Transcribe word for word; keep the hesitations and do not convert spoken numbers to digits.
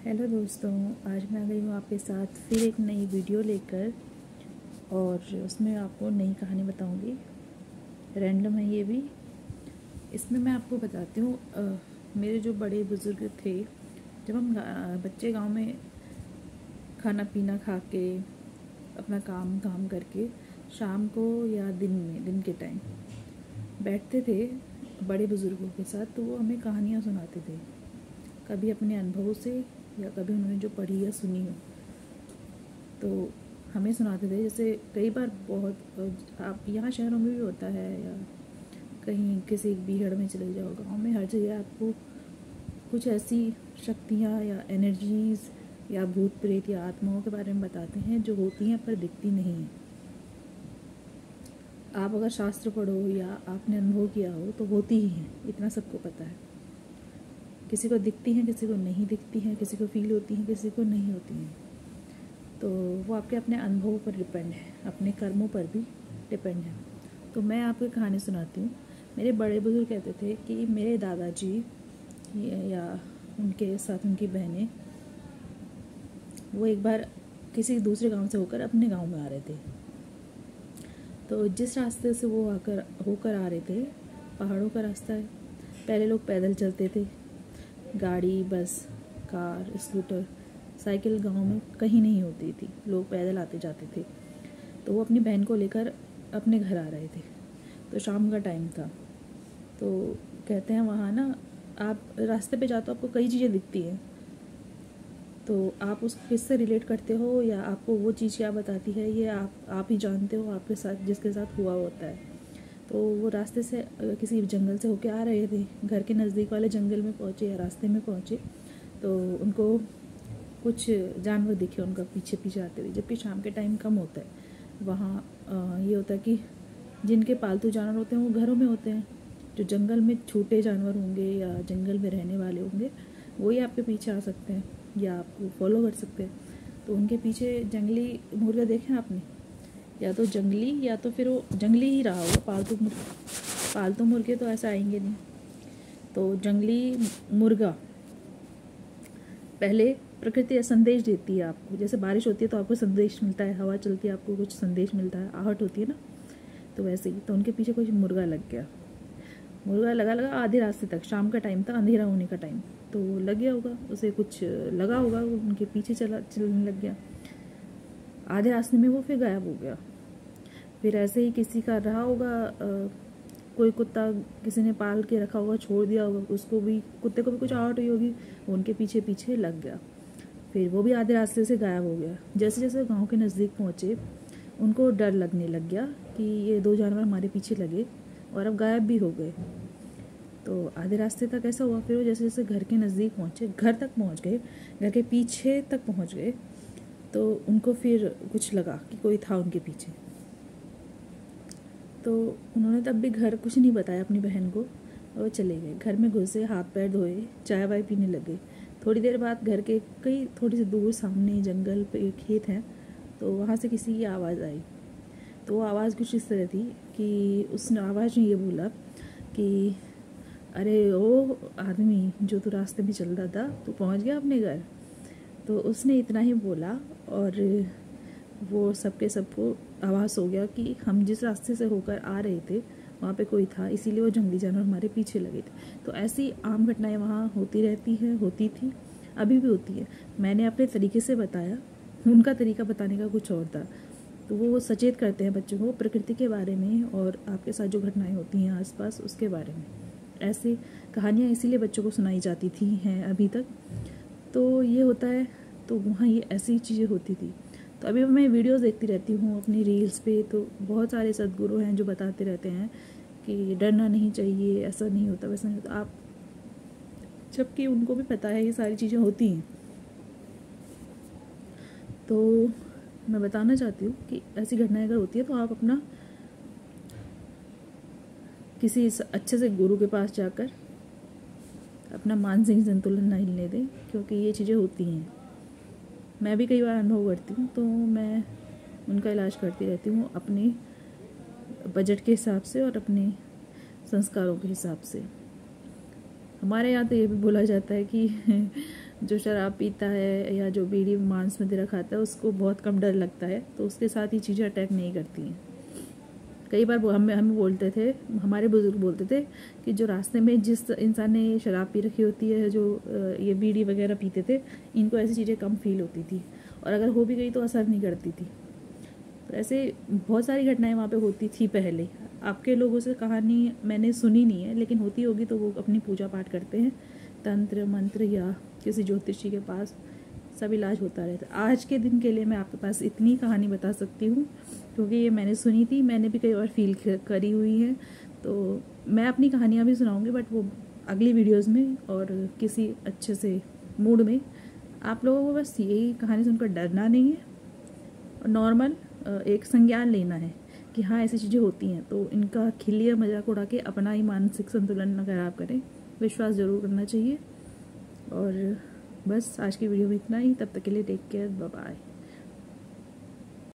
Hello दोस्तों, आज मैं आ गई हूँ आपके साथ फिर एक नई वीडियो लेकर और उसमें आपको नई कहानी बताऊँगी। रैंडम है ये भी। इसमें मैं आपको बताती हूँ मेरे जो बड़े बुज़ुर्ग थे, जब हम बच्चे गांव में खाना पीना खा के अपना काम काम करके शाम को या दिन में दिन के टाइम बैठते थे बड़े बुज़ुर्गों के साथ, तो वो हमें कहानियाँ सुनाते थे, कभी अपने अनुभवों से या कभी उन्होंने जो पढ़ी या सुनी हो तो हमें सुनाते थे। जैसे कई बार बहुत आप यहाँ शहरों में भी होता है या कहीं किसी बीहड़ में चले जाओ, गाँव में हर जगह आपको कुछ ऐसी शक्तियाँ या एनर्जीज़ या भूत प्रेत या आत्माओं के बारे में बताते हैं जो होती हैं पर दिखती नहीं हैं। आप अगर शास्त्र पढ़ो या आपने अनुभव किया हो तो होती ही हैं, इतना सबको पता है। किसी को दिखती हैं, किसी को नहीं दिखती हैं, किसी को फील होती हैं, किसी को नहीं होती हैं। तो वो आपके अपने अनुभवों पर डिपेंड है, अपने कर्मों पर भी डिपेंड है। तो मैं आपको कहानी सुनाती हूँ। मेरे बड़े बुजुर्ग कहते थे कि मेरे दादाजी या उनके साथ उनकी बहनें वो एक बार किसी दूसरे गांव से होकर अपने गांव में आ रहे थे। तो जिस रास्ते से वो आकर होकर आ रहे थे, पहाड़ों का रास्ता है। पहले लोग पैदल चलते थे, गाड़ी, बस, कार, स्कूटर, साइकिल गांव में कहीं नहीं होती थी, लोग पैदल आते जाते थे। तो वो अपनी बहन को लेकर अपने घर आ रहे थे। तो शाम का टाइम था। तो कहते हैं वहाँ ना आप रास्ते पे जाते हो आपको कई चीज़ें दिखती हैं, तो आप उस किससे रिलेट करते हो या आपको वो चीज़ क्या बताती है ये आप आप ही जानते हो, आपके साथ जिसके साथ हुआ होता है। तो वो रास्ते से किसी जंगल से होके आ रहे थे, घर के नज़दीक वाले जंगल में पहुँचे या रास्ते में पहुँचे तो उनको कुछ जानवर दिखे उनका पीछे पीछे आते हुए। जबकि शाम के टाइम कम होता है वहाँ। ये होता है कि जिनके पालतू जानवर होते हैं वो घरों में होते हैं, जो जंगल में छोटे जानवर होंगे या जंगल में रहने वाले होंगे वही आपके पीछे आ सकते हैं या आपको फॉलो कर सकते हैं। तो उनके पीछे जंगली मुर्गा देखे आपने, या तो जंगली या तो फिर वो जंगली ही रहा होगा, पालतू मुर्गा पालतू मुर्गे तो ऐसा आएंगे नहीं। तो जंगली मुर्गा पहले प्रकृति संदेश देती है आपको। जैसे बारिश होती है तो आपको संदेश मिलता है, हवा चलती है आपको कुछ संदेश मिलता है, आहट होती है ना, तो वैसे ही। तो उनके पीछे कुछ मुर्गा लग गया। मुर्गा लगा लगा आधे रास्ते तक, शाम का टाइम था, अंधेरा होने का टाइम, तो लग गया होगा उसे, कुछ लगा होगा, उनके पीछे चला चलने लग गया। आधे रास्ते में वो फिर गायब हो गया। फिर ऐसे ही किसी का रहा होगा, आ, कोई कुत्ता किसी ने पाल के रखा होगा, छोड़ दिया होगा, उसको भी कुत्ते को भी कुछ आहट हुई होगी, उनके पीछे पीछे लग गया। फिर वो भी आधे रास्ते से गायब हो गया। जैसे जैसे गांव के नज़दीक पहुँचे उनको डर लगने लग गया कि ये दो जानवर हमारे पीछे लगे और अब गायब भी हो गए। तो आधे रास्ते तक ऐसा हुआ। फिर वो जैसे जैसे घर के नज़दीक पहुँचे, घर तक पहुँच गए, घर के पीछे तक पहुँच गए, तो उनको फिर कुछ लगा कि कोई था उनके पीछे। तो उन्होंने तब भी घर कुछ नहीं बताया अपनी बहन को और चले गए। घर में घुसे, हाथ पैर धोए, चाय वाय पीने लगे। थोड़ी देर बाद घर के कई थोड़ी सी दूर सामने जंगल पे एक खेत है, तो वहाँ से किसी की आवाज़ आई। तो वो आवाज़ कुछ इस तरह थी कि उस आवाज़ ने ये बोला कि अरे ओ आदमी जो तू रास्ते में चल रहा था, तू पहुँच गया अपने घर। तो उसने इतना ही बोला और वो सबके सबको आवाज़ हो गया कि हम जिस रास्ते से होकर आ रहे थे वहाँ पे कोई था, इसीलिए वो जंगली जानवर हमारे पीछे लगे थे। तो ऐसी आम घटनाएं वहाँ होती रहती है, होती थी, अभी भी होती है। मैंने अपने तरीके से बताया, उनका तरीका बताने का कुछ और था। तो वो सचेत करते हैं बच्चों को प्रकृति के बारे में और आपके साथ जो घटनाएं होती हैं आसपास उसके बारे में। ऐसी कहानियाँ इसीलिए बच्चों को सुनाई जाती थी हैं अभी तक। तो ये होता है, तो वहाँ ये ऐसी चीज़ें होती थी। तो अभी मैं वीडियोस देखती रहती हूँ अपनी रील्स पे, तो बहुत सारे सद्गुरु हैं जो बताते रहते हैं कि डरना नहीं चाहिए, ऐसा नहीं होता, वैसा नहीं होता। आप जबकि उनको भी पता है ये सारी चीज़ें होती हैं। तो मैं बताना चाहती हूँ कि ऐसी घटनाएं अगर होती है तो आप अपना किसी अच्छे से गुरु के पास जाकर अपना मानसिक संतुलन नहीं हिलने दें, क्योंकि ये चीज़ें होती हैं। मैं भी कई बार अनुभव करती हूँ, तो मैं उनका इलाज करती रहती हूँ अपने बजट के हिसाब से और अपने संस्कारों के हिसाब से। हमारे यहाँ तो ये भी बोला जाता है कि जो शराब पीता है या जो बीड़ी मांस मदिरा खाता है उसको बहुत कम डर लगता है, तो उसके साथ ये चीज़ें अटैक नहीं करती हैं। कई बार वो हमें हमें बोलते थे, हमारे बुजुर्ग बोलते थे कि जो रास्ते में जिस इंसान ने शराब पी रखी होती है, जो ये बीड़ी वगैरह पीते थे, इनको ऐसी चीज़ें कम फील होती थी, और अगर हो भी गई तो असर नहीं करती थी। तो ऐसे बहुत सारी घटनाएं वहाँ पे होती थी पहले। आपके लोगों से कहानी मैंने सुनी नहीं है, लेकिन होती होगी तो वो अपनी पूजा पाठ करते हैं, तंत्र मंत्र या किसी ज्योतिषी के पास सब इलाज होता रहता है। आज के दिन के लिए मैं आपके पास इतनी कहानी बता सकती हूँ, क्योंकि ये मैंने सुनी थी, मैंने भी कई बार फील करी हुई है। तो मैं अपनी कहानियाँ भी सुनाऊँगी, बट वो अगली वीडियोज़ में और किसी अच्छे से मूड में। आप लोगों को बस यही कहानी सुनकर डरना नहीं है, और नॉर्मल एक संज्ञान लेना है कि हाँ ऐसी चीज़ें होती हैं, तो इनका खिलिया मजाक उड़ा के अपना ही मानसिक संतुलन न खराब करें। विश्वास ज़रूर करना चाहिए। और बस आज की वीडियो में इतना ही। तब तक के लिए टेक केयर, बाय बाय।